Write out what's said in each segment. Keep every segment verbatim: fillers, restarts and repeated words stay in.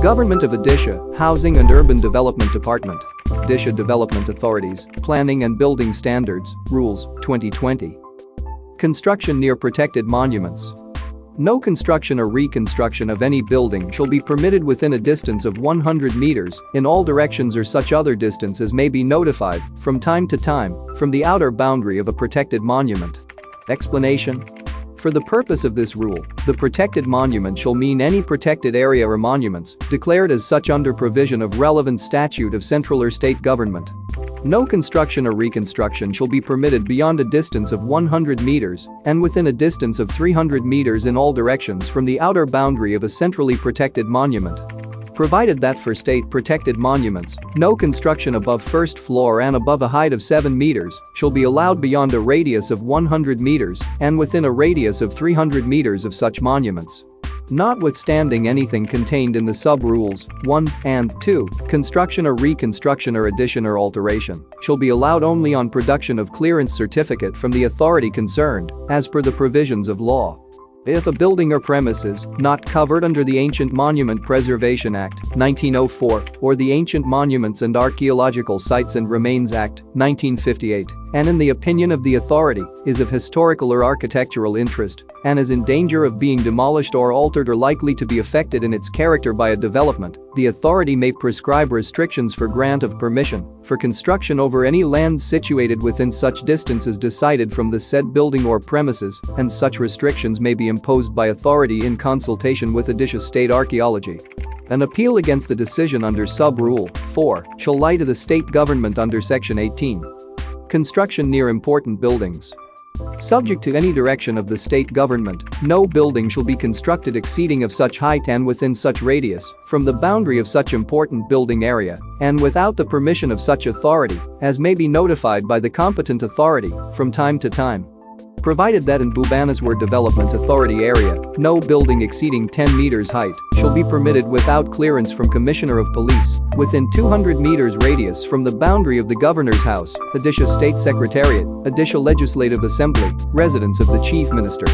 Government of Odisha, Housing and Urban Development Department. Odisha Development Authorities, Planning and Building Standards, Rules, twenty twenty. Construction near protected monuments. No construction or reconstruction of any building shall be permitted within a distance of one hundred meters in all directions or such other distance as may be notified, from time to time, from the outer boundary of a protected monument. Explanation. For the purpose of this rule, the protected monument shall mean any protected area or monuments declared as such under provision of relevant statute of central or state government. No construction or reconstruction shall be permitted beyond a distance of one hundred meters and within a distance of three hundred meters in all directions from the outer boundary of a centrally protected monument. Provided that for state-protected monuments, no construction above first floor and above a height of seven meters shall be allowed beyond a radius of one hundred meters and within a radius of three hundred meters of such monuments. Notwithstanding anything contained in the sub-rules one and two, construction or reconstruction or addition or alteration shall be allowed only on production of clearance certificate from the authority concerned, as per the provisions of law. If a building or premises not covered under the Ancient Monument Preservation Act, nineteen oh four, or the Ancient Monuments and Archaeological Sites and Remains Act, nineteen fifty-eight, and in the opinion of the authority, is of historical or architectural interest, and is in danger of being demolished or altered or likely to be affected in its character by a development, the authority may prescribe restrictions for grant of permission for construction over any land situated within such distance as decided from the said building or premises, and such restrictions may be imposed by authority in consultation with Odisha State Archaeology. An appeal against the decision under Sub-Rule four shall lie to the state government under Section eighteen. Construction near important buildings. Subject to any direction of the state government, no building shall be constructed exceeding of such height and within such radius from the boundary of such important building area and without the permission of such authority as may be notified by the competent authority from time to time. Provided that in Bhubaneswar Development Authority area, no building exceeding ten meters height shall be permitted without clearance from Commissioner of Police within two hundred meters radius from the boundary of the Governor's House, Odisha State Secretariat, Odisha Legislative Assembly, residence of the Chief Minister.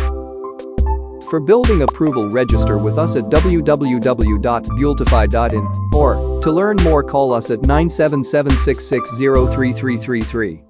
For building approval, register with us at w w w dot bultify dot in or to learn more call us at nine seven seven six six zero three three three three.